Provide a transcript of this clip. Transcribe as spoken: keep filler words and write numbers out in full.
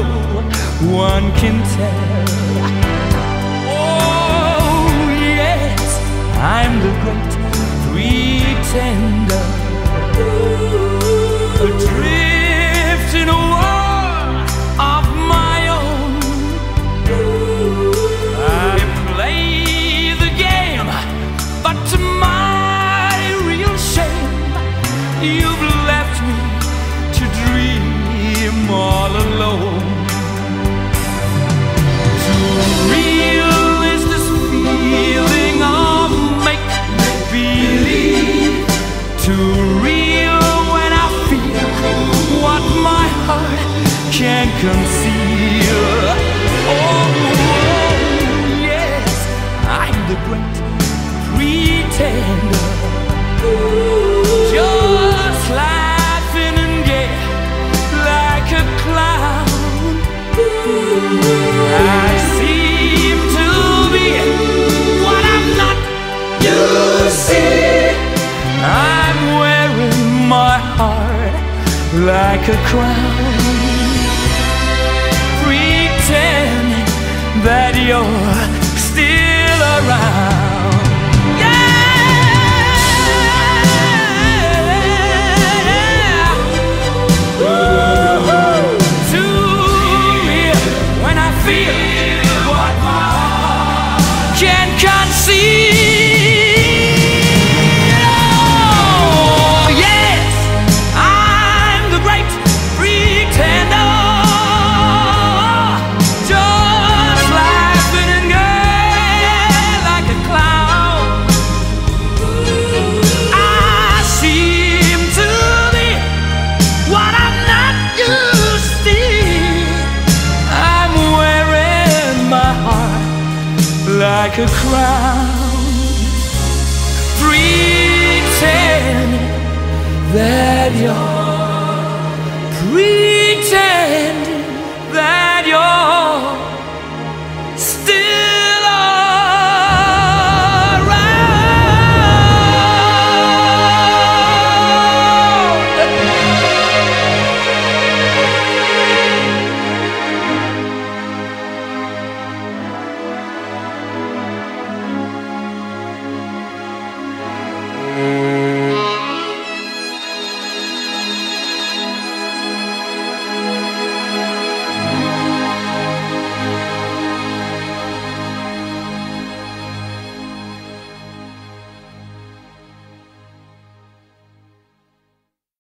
one can tell. Oh yes, I'm the great pretender, adrift in a world of my own. I play the game, but to my real shame, you've left me to dream all alone. Too real is this feeling of make-believe. Too real when I feel what my heart can't conceal. Oh, yes, I'm the great pretender, just laughing and gay like a clown. I seem to be what I'm not. You see, I'm wearing my heart like a crown, pretending that you're still around. Like a crown, pretending that you're